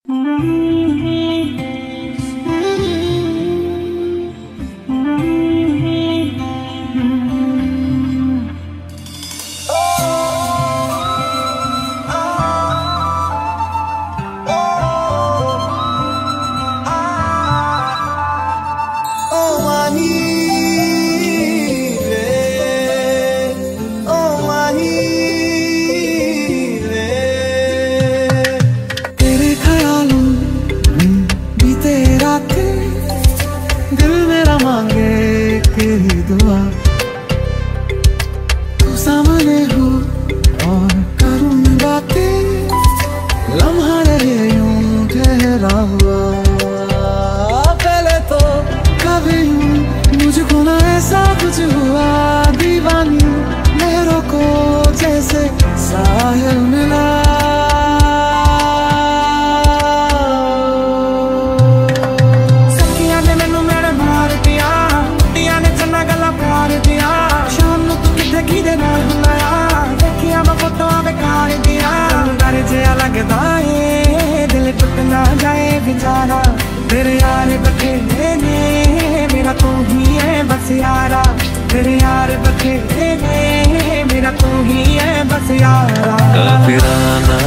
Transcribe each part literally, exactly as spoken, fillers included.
तेरे यार बखेरे ने मेरा तू ही है बस यारा, तेरे यार बखेरे ने मेरा तू ही है बस यारा। काफिराना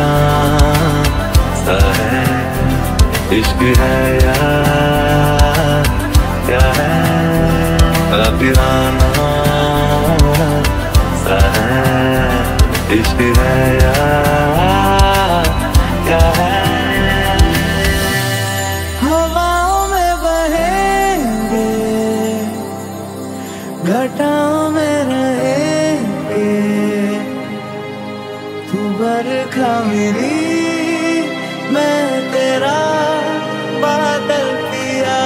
सा है इश्क है यार, क्या है काफिराना सा है इश्क है यार, क्या है घटाओं में रहेंगे तू बरखा मेरी मैं तेरा बादल पिया,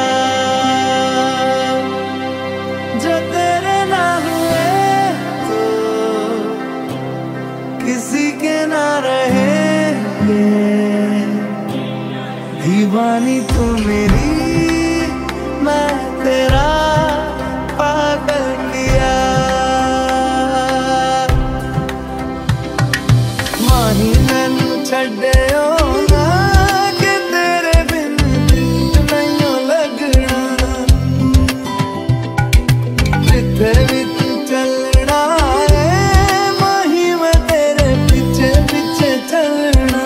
जो तेरे ना हुए तो किसी के ना रहेंगे। दीवानी तू मेरी मैं तेरा पागल किया, माही मैनू छड्डियो ना कि तेरे बिन नहीं लगना, जिथे भी तू चलना है माही मैं तेरे पीछे पीछे चलना।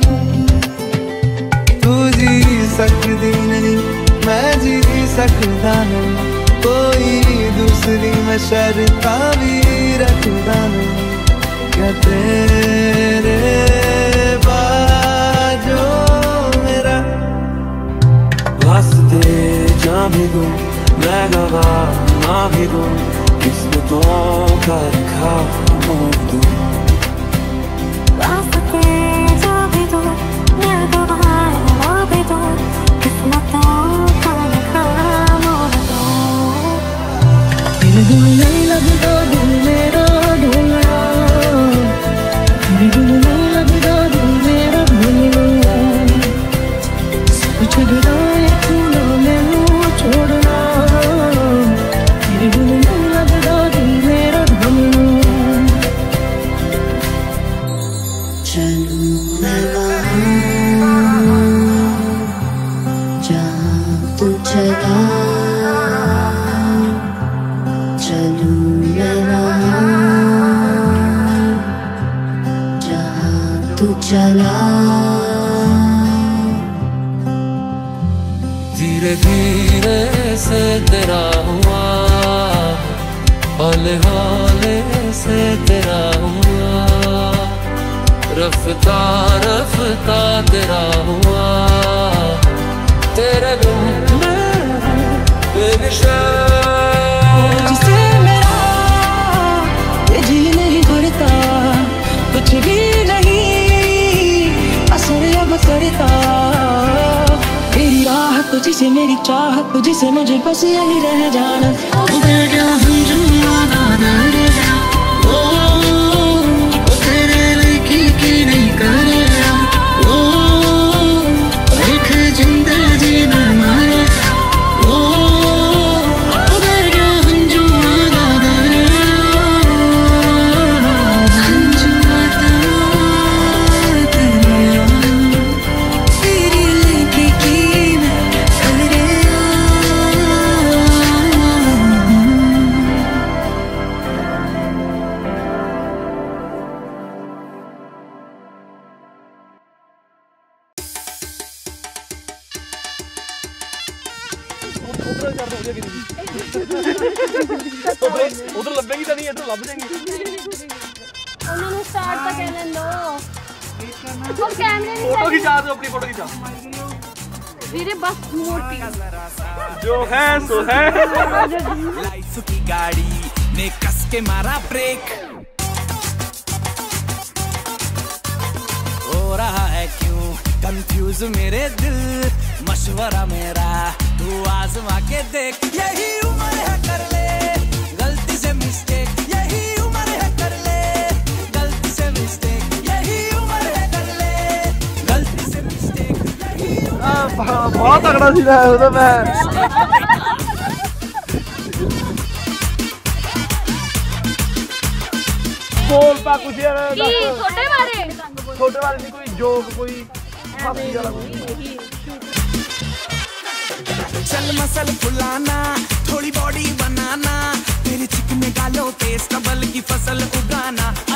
तू जी सकदी नहीं मैं जी सकदा नहीं, कोई दूसरी मैं शर्ता भी रखदा नहीं, क्या तेरे बाजो मेरा वास्ते जा भी दूं मैं गवाह ना भी दूं, किस्मतों का लिखा मोड़ दूं। वास्ते जा भी दूं मैं गवाह ना भी दूं, किस्मतों का लिखा मोड़ दूं। तेरे बिन नहीं लगता दिल मेरा ढोलना, तेरे बिन नहीं लगता दिल मेरा ढोलना, सब छड़ना है तू ना मैनू छोड़ना, तेरे बिन नहीं लगता दिल मेरा ढोलना। चलूं मैं वहाँ जहाँ तू चला, चला धीरे धीरे से तेरा हुआ, हौले हौले से तेरा हुआ, रफ्ता रफ्ता तेरा हुआ, तेरे बिन मैं बेनिशान। जिसे मेरा ये जी नहीं करता कुछ भी नहीं करता, तेरी राह तुझसे मेरी चाह तुझसे मुझे बस यही रह जाना। क्या हम जो ओ तेरे लड़की की नहीं करे ओ एक जिंदगी में मारे ओ क्या हम जो उधर कर दो हो जाएगी उधर उधर लभेगी तो नहीं इधर लभ जाएगी उन्होंने स्टार्ट तो कर लें दो और कैमरे नहीं फोटो खिंचा दो अपनी फोटो खिंचा मेरे बस मोटी जो है सो है लाइफ की गाड़ी ने कस के मारा ब्रेक हो रहा है क्यों कंफ्यूज मेरे दिल मशवरा मेरा तू आजमा के देख यही उम्र है कर ले गलती से मिस्टेक यही उम्र है कर ले गलती से मिस्टेक यही उम्र है कर ले गलती से मिस्टेक यही बहुत तगड़ा सीधा है उधर मैं बोल पा कुछ यार छोटे वाले छोटे वाले नहीं कोई जोक कोई हंसी वाला कोई चल मसल फुलाना थोड़ी बॉडी बनाना तेरे चिकने गालों पे स्टबल की फसल उगाना